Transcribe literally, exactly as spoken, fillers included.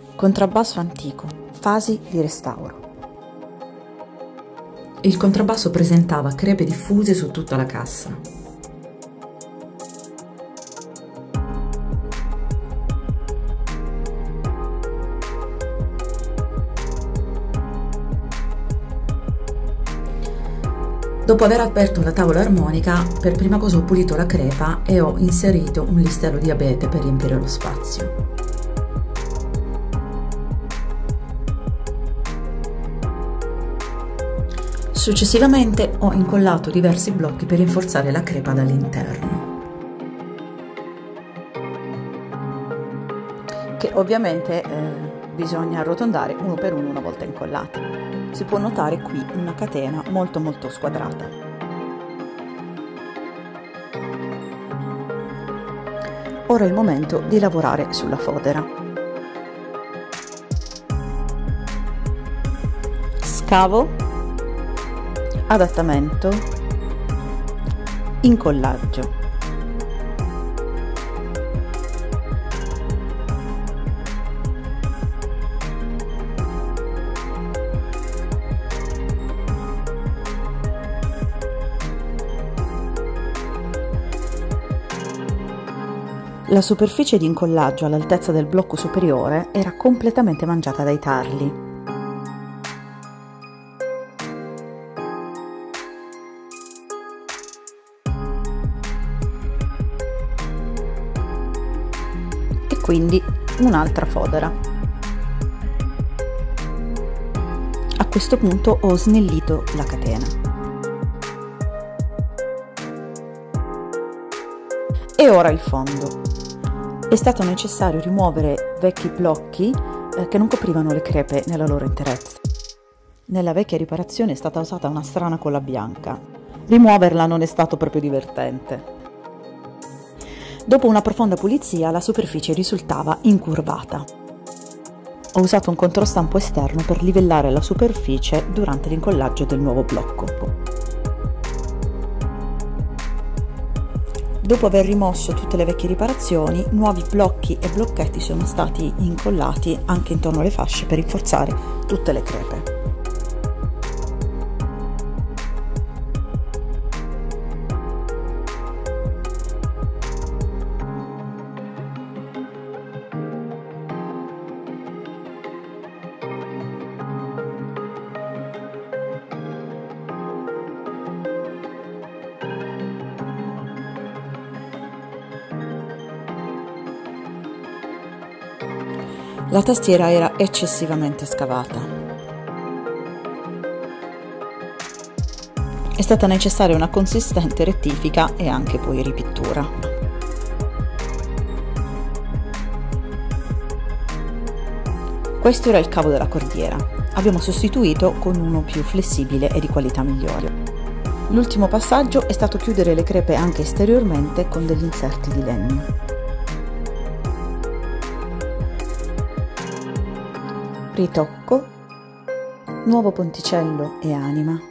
Contrabbasso antico, fasi di restauro. Il contrabbasso presentava crepe diffuse su tutta la cassa. Dopo aver aperto la tavola armonica, per prima cosa ho pulito la crepa e ho inserito un listello di abete per riempire lo spazio. Successivamente ho incollato diversi blocchi per rinforzare la crepa dall'interno, che ovviamente eh, bisogna arrotondare uno per uno una volta incollati. Si può notare qui una catena molto molto squadrata. Ora è il momento di lavorare sulla fodera. Scavo, adattamento, incollaggio. La superficie di incollaggio all'altezza del blocco superiore era completamente mangiata dai tarli. E quindi un'altra fodera. A questo punto ho snellito la catena. E ora il fondo. È stato necessario rimuovere vecchi blocchi eh, che non coprivano le crepe nella loro interezza. Nella vecchia riparazione è stata usata una strana colla bianca. Rimuoverla non è stato proprio divertente. Dopo una profonda pulizia la superficie risultava incurvata. Ho usato un controstampo esterno per livellare la superficie durante l'incollaggio del nuovo blocco. Dopo aver rimosso tutte le vecchie riparazioni, nuovi blocchi e blocchetti sono stati incollati anche intorno alle fasce per rinforzare tutte le crepe. La tastiera era eccessivamente scavata. È stata necessaria una consistente rettifica e anche poi ripittura. Questo era il cavo della cordiera. Abbiamo sostituito con uno più flessibile e di qualità migliore. L'ultimo passaggio è stato chiudere le crepe anche esteriormente con degli inserti di legno. Ritocco, nuovo ponticello e anima.